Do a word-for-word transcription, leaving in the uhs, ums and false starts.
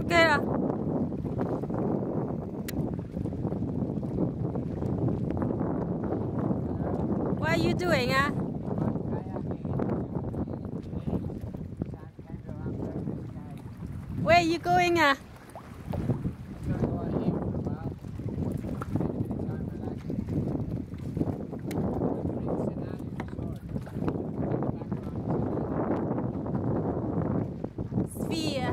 Okay. Uh, what are you doing, huh? Where are you going, uh? Sphere.